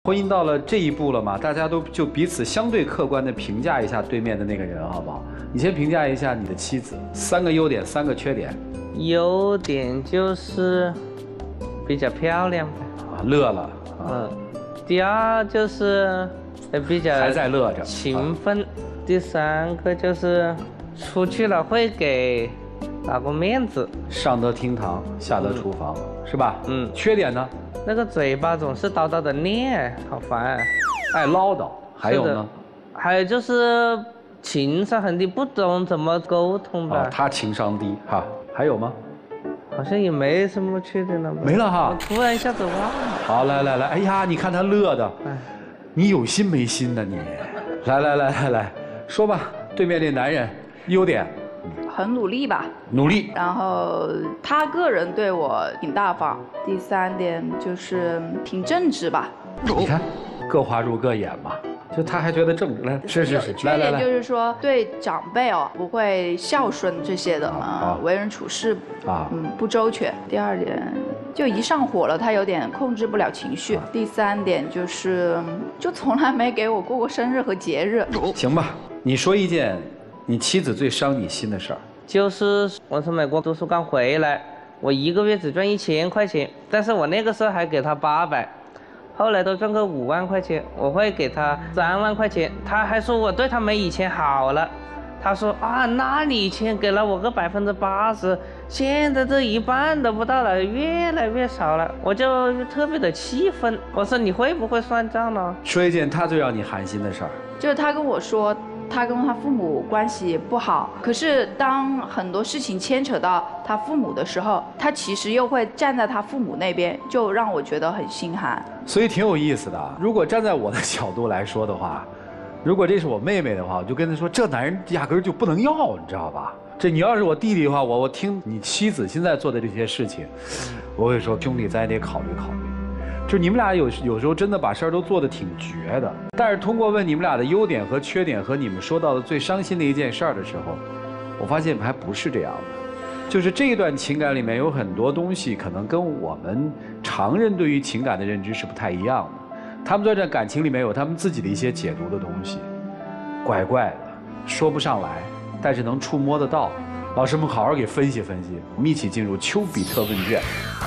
婚姻到了这一步了嘛，大家都就彼此相对客观的评价一下对面的那个人，好不好？你先评价一下你的妻子，3个优点，3个缺点。 优点就是比较漂亮呗。 乐了。 第二就是比较还在乐着， 勤奋。第3个就是出去了会给老公面子， 上得厅堂，下得厨房，是吧？缺点呢？ 那个嘴巴总是叨叨的念，好烦， 爱唠叨。还有呢？ 还有就是情商很低，不懂怎么沟通吧。 他情商低哈。还有吗？ 好像也没什么缺点了吧？ 没了哈。 突然一下子忘了。 好，来，哎呀，你看他乐的，你有心没心呢你？来，说吧，对面这男人优点。 很努力吧， 努力。 然后他个人对我挺大方。第3点就是挺正直吧。 你看，各花入各眼嘛。就他还觉得正直，来，是， 缺点就是说对长辈不会孝顺这些的为人处事不周全。第2点就一上火了，他有点控制不了情绪。第3点就是从来没给我过生日和节日。 行吧，你说一件你妻子最伤你心的事儿。 就是我从美国读书刚回来，我1个月只赚1000块钱，但是我那个时候还给他800。后来都赚个5万块钱，我会给他3万块钱，他还说我对他没以前好了。他说那你以前给了我个80%，现在这1半都不到了，越来越少了，我就特别的气愤。我说你会不会算账呢？ 说一件他最让你寒心的事儿。 就是他跟我说，他跟他父母关系不好，可是当很多事情牵扯到他父母的时候，他其实又会站在他父母那边，就让我觉得很心寒。所以挺有意思的。如果站在我的角度来说的话，如果这是我妹妹的话，我就跟她说，这男人压根就不能要，你知道吧？这你要是我弟弟的话，我听你妻子现在做的这些事情，我会说兄弟，咱也得考虑考虑。就你们俩有时候真的把事儿都做得挺绝的，但是通过问你们俩的优点和缺点和你们说到的最伤心的一件事儿的时候，我发现还不是这样的。就是这一段情感里面有很多东西可能跟我们常人对于情感的认知是不太一样的，他们在这感情里面有他们自己的一些解读的东西，怪怪的，说不上来，但是能触摸得到。老师们好好给分析分析，我们一起进入丘比特问卷。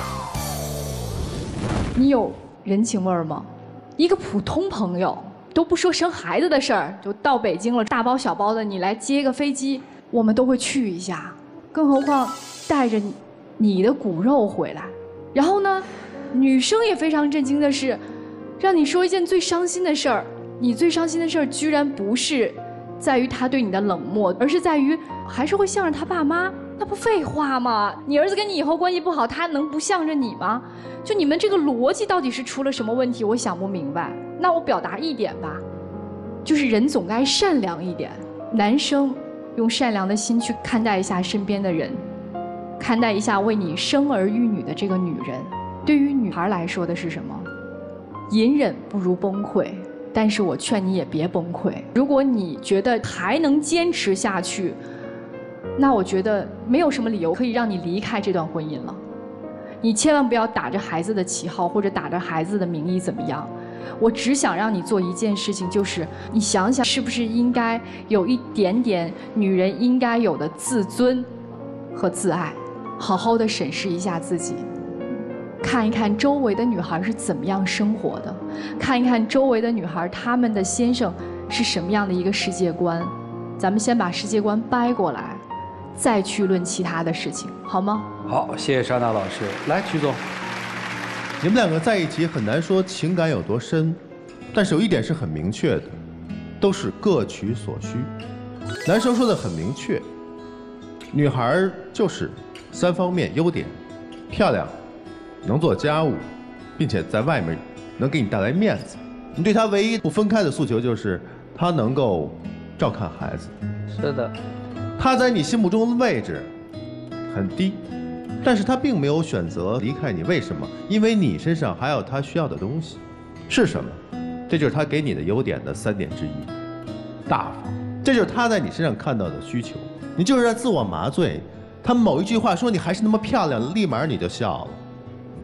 你有人情味儿吗？一个普通朋友都不说生孩子的事儿，就到北京了，大包小包的，你来接个飞机，我们都会去一下。更何况带着你的骨肉回来。然后呢，女生也非常震惊的是，让你说一件最伤心的事儿，你最伤心的事儿居然不是在于他对你的冷漠，而是在于还是会向着他爸妈。那不废话吗？你儿子跟你以后关系不好，他能不向着你吗？就你们这个逻辑到底是出了什么问题？我想不明白。那我表达一点吧，就是人总该善良一点。男生用善良的心去看待一下身边的人，看待一下为你生儿育女的这个女人。对于女孩来说的是什么？隐忍不如崩溃。但是我劝你也别崩溃。如果你觉得还能坚持下去，那我觉得没有什么理由可以让你离开这段婚姻了。你千万不要打着孩子的旗号或者打着孩子的名义怎么样。我只想让你做一件事情，就是你想想是不是应该有一点点女人应该有的自尊和自爱，好好的审视一下自己，看一看周围的女孩是怎么样生活的，看一看周围的女孩她们的先生是什么样的一个世界观。咱们先把世界观掰过来，再去论其他的事情，好吗？ 好，谢谢莎娜老师。来，曲总， 你们两个在一起很难说情感有多深，但是有一点是很明确的，都是各取所需。男生说的很明确，女孩就是3方面优点：漂亮，能做家务，并且在外面能给你带来面子。你对她唯一不分开的诉求就是她能够照看孩子。 是的。 他在你心目中的位置很低，但是他并没有选择离开你。为什么？因为你身上还有他需要的东西，是什么？这就是他给你的优点的3点之一，大方。这就是他在你身上看到的需求。你就是在自我麻醉。他某一句话说你还是那么漂亮，立马你就笑了。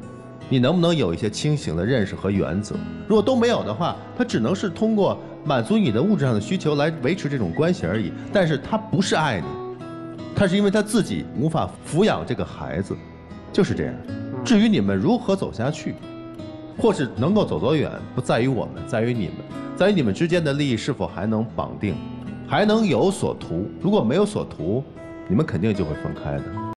你能不能有一些清醒的认识和原则？如果都没有的话，他只能是通过满足你的物质上的需求来维持这种关系而已。但是他不是爱你，他是因为他自己无法抚养这个孩子，就是这样。至于你们如何走下去，或是能够走多远，不在于我们，在于你们，在于你们之间的利益是否还能绑定，还能有所图。如果没有所图，你们肯定就会分开的。